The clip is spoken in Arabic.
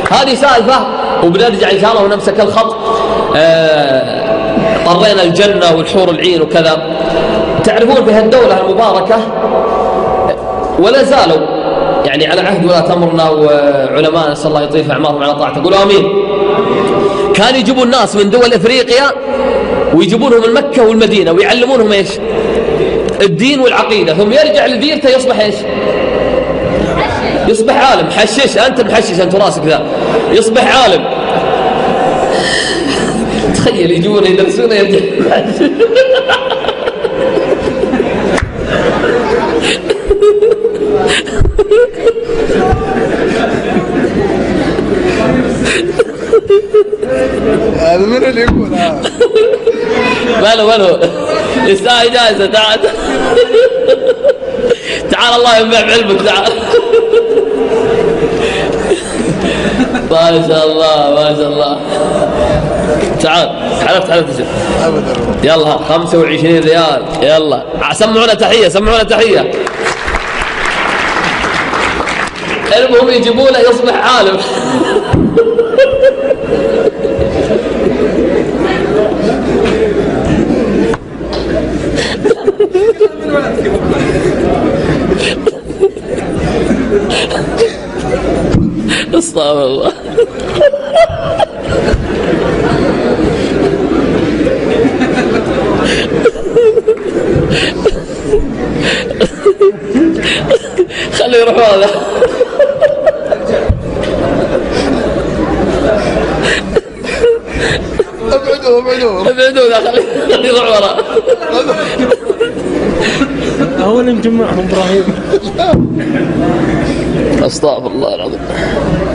هذه سالفة، وبنرجع إن شاء الله ونمسك الخط. طرينا الجنة والحور العين وكذا. تعرفون في هالدولة المباركة ولا زالوا يعني على عهد ولاة أمرنا وعلماء نسأل الله يطيل أعمارهم على طاعته، قولوا آمين. كانوا يجيبون الناس من دول إفريقيا ويجيبونهم من مكة والمدينة ويعلمونهم إيش؟ الدين والعقيدة، ثم يرجع لديرته يصبح إيش؟ يصبح عالم. حشش أنت محشش أنت راسك ذا، يصبح عالم. تخيل يجون يدرسون يرجع هذا من اللي يقول هذا؟ ماله يستاهل جائزة. تعال تعال الله ينفع بعلمك. تعال. ما شاء الله ما شاء الله. تعال حلفت تجد. يلا 25 ريال. يلا سمعونا تحية سمعونا تحية. المهم يجيبونه يصبح عالم. استغفر الله. خليه يروح هذا. ابعدوه خليه يروح ورا. هو اللي مجمعهم ابراهيم. استغفر الله العظيم.